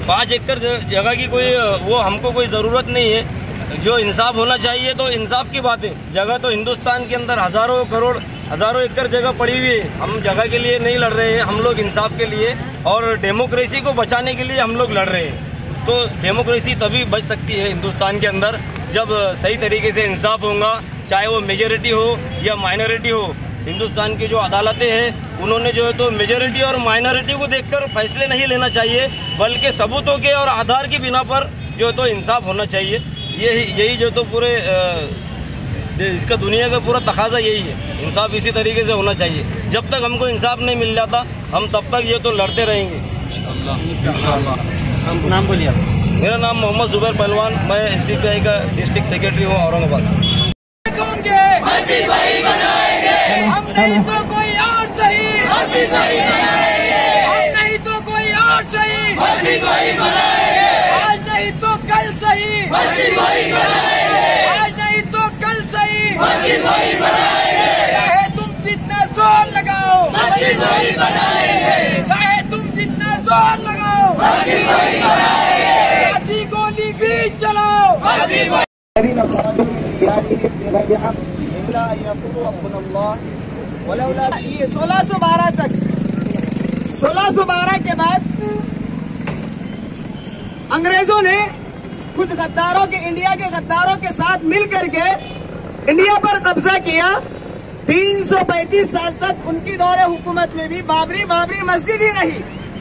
5 एकड़ जगह की कोई वो हमको कोई ज़रूरत नहीं है। जो इंसाफ होना चाहिए तो इंसाफ की बात है। जगह तो हिंदुस्तान के अंदर हज़ारों करोड़ हज़ारों एकड़ जगह पड़ी हुई है। हम जगह के लिए नहीं लड़ रहे हैं, हम लोग इंसाफ के लिए और डेमोक्रेसी को बचाने के लिए हम लोग लड़ रहे हैं। तो डेमोक्रेसी तभी बच सकती है हिंदुस्तान के अंदर जब सही तरीके से इंसाफ होगा, चाहे वो मेजॉरिटी हो या माइनॉरिटी हो। हिंदुस्तान की जो अदालतें हैं उन्होंने जो है तो मेजॉरिटी और माइनॉरिटी को देखकर फैसले नहीं लेना चाहिए, बल्कि सबूतों के और आधार की बिना पर जो है तो इंसाफ होना चाहिए। यही जो तो पूरे इसका दुनिया का पूरा तकाजा यही है। इंसाफ इसी तरीके से होना चाहिए। जब तक हमको इंसाफ नहीं मिल जाता हम तब तक ये तो लड़ते रहेंगे इंशाअल्लाह। नाम बोलिए। मेरा नाम मोहम्मद जुबैर पहलवान, मैं SDPI का डिस्ट्रिक्ट सेक्रेटरी हूँ औरंगाबाद से। हम नहीं तो कोई और सही, हम नहीं तो कोई और सही, आज नहीं तो कल सही, आज नहीं तो कल सही, चाहे तुम जितना जोर लगाओ, चाहे तुम जितना जोर लगाओ, लाठी गोली भी चलाओ। ये 1612 तक 1612 के बाद अंग्रेजों ने कुछ गद्दारों के इंडिया के गद्दारों के साथ मिलकर के इंडिया पर कब्जा किया। 335 साल तक उनकी दौरे हुकूमत में भी बाबरी मस्जिद ही रही।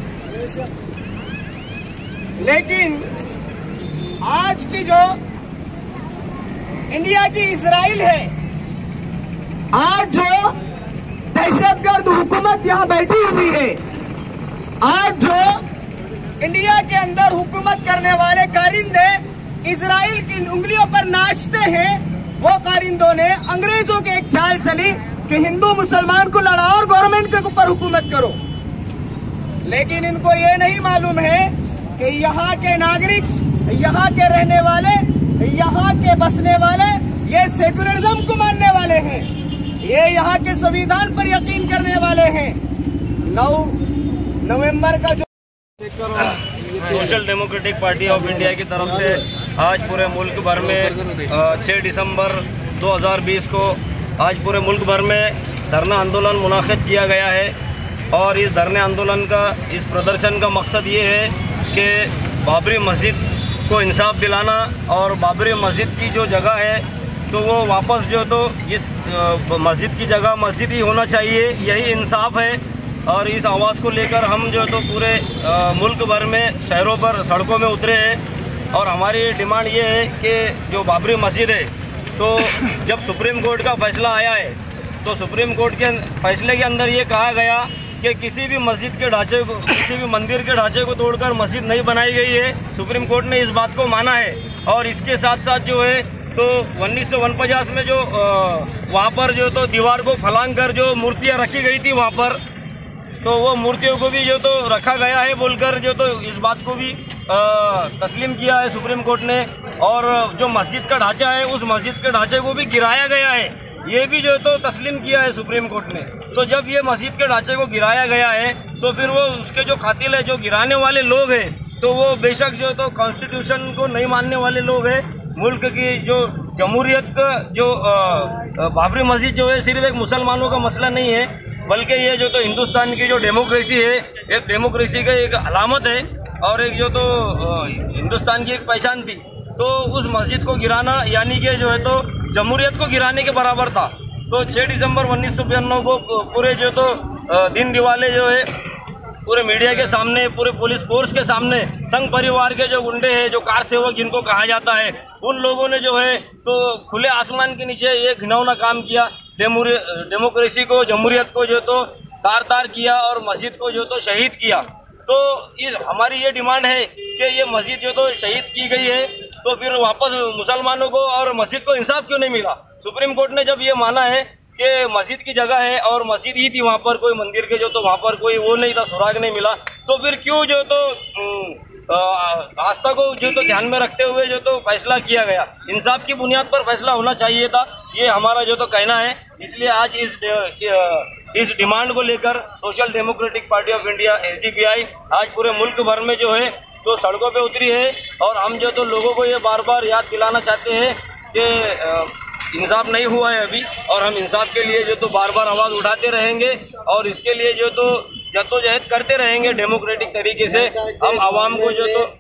लेकिन आज की जो इंडिया की इजराइल है, आज जो दहशतगर्द हुकूमत यहाँ बैठी हुई है, आज जो इंडिया के अंदर हुकूमत करने वाले कारिंदे इजराइल की उंगलियों पर नाचते हैं, वो कारिंदों ने अंग्रेजों की एक चाल चली कि हिंदू मुसलमान को लड़ाओ और गवर्नमेंट के ऊपर हुकूमत करो। लेकिन इनको ये नहीं मालूम है कि यहाँ के नागरिक, यहाँ के रहने वाले, यहाँ के बसने वाले ये सेकुलरिज्म को मानने वाले हैं, ये यहाँ के संविधान पर यकीन करने वाले हैं। 9 नवंबर का जो social democratic party of India की तरफ से आज पूरे मुल्क भर में 6 दिसंबर 2020 को आज पूरे मुल्क भर में धरना आंदोलन मुनाकिद किया गया है। और इस धरने आंदोलन का, इस प्रदर्शन का मकसद ये है कि बाबरी मस्जिद को इंसाफ दिलाना और बाबरी मस्जिद की जो जगह है तो वो वापस जो तो इस मस्जिद की जगह मस्जिद ही होना चाहिए, यही इंसाफ है। और इस आवाज़ को लेकर हम जो तो पूरे मुल्क भर में शहरों पर सड़कों में उतरे हैं। और हमारी डिमांड ये है कि जो बाबरी मस्जिद है, तो जब सुप्रीम कोर्ट का फैसला आया है तो सुप्रीम कोर्ट के फैसले के अंदर ये कहा गया कि किसी भी मस्जिद के ढांचे को, किसी भी मंदिर के ढांचे को तोड़कर मस्जिद नहीं बनाई गई है। सुप्रीम कोर्ट ने इस बात को माना है। और इसके साथ साथ जो है तो 1949 में जो वहाँ पर जो तो दीवार को फलांग कर जो मूर्तियाँ रखी गई थी वहाँ पर, तो वो मूर्तियों को भी जो तो रखा गया है बोलकर जो तो इस बात को भी तस्लीम किया है सुप्रीम कोर्ट ने। और जो मस्जिद का ढांचा है उस मस्जिद के ढांचे को भी गिराया गया है, ये भी जो तो तस्लीम किया है सुप्रीम कोर्ट ने। तो जब ये मस्जिद के ढांचे को गिराया गया है तो फिर वो उसके जो कातिल है, जो गिराने वाले लोग हैं, तो वो बेशक जो तो कॉन्स्टिट्यूशन को नहीं मानने वाले लोग हैं। मुल्क की जो जमहूरियत का जो बाबरी मस्जिद जो है सिर्फ एक मुसलमानों का मसला नहीं है, बल्कि ये जो तो हिंदुस्तान की जो डेमोक्रेसी है, एक डेमोक्रेसी का एक अलामत है और एक जो तो हिंदुस्तान की एक पहचान थी। तो उस मस्जिद को गिराना यानी कि जो है तो जमहूरियत को गिराने के बराबर था। तो 6 दिसंबर 1992 को पूरे जो तो दिन दिवाले जो है पूरे मीडिया के सामने, पूरे पुलिस फोर्स के सामने संघ परिवार के जो गुंडे हैं, जो कार सेवक जिनको कहा जाता है, उन लोगों ने जो है तो खुले आसमान के नीचे ये घिनौना काम किया। डेमोक्रेसी को, जमहूरियत को जो तो तार-तार किया और मस्जिद को जो तो शहीद किया। तो हमारी ये डिमांड है कि ये मस्जिद जो तो शहीद की गई है तो फिर वापस मुसलमानों को और मस्जिद को इंसाफ क्यों नहीं मिला? सुप्रीम कोर्ट ने जब ये माना है कि मस्जिद की जगह है और मस्जिद ही थी वहाँ पर, कोई मंदिर के जो तो वहाँ पर कोई वो नहीं था, सुराग नहीं मिला, तो फिर क्यों जो तो आस्था को जो तो ध्यान में रखते हुए जो तो फैसला किया गया? इंसाफ की बुनियाद पर फैसला होना चाहिए था, ये हमारा जो तो कहना है। इसलिए आज इस डिमांड को लेकर social democratic party of India SDPI आज पूरे मुल्क भर में जो है तो सड़कों पे उतरी है। और हम जो तो लोगों को ये बार बार याद दिलाना चाहते हैं कि इंसाफ नहीं हुआ है अभी, और हम इंसाफ के लिए जो तो बार बार आवाज़ उठाते रहेंगे और इसके लिए जो तो जद्दोजहद करते रहेंगे डेमोक्रेटिक तरीके से। हम आवाम को जो तो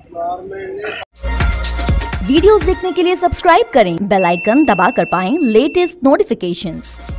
वीडियोस देखने के लिए सब्सक्राइब करें, बेल आइकन दबाकर पाएं लेटेस्ट नोटिफिकेशंस।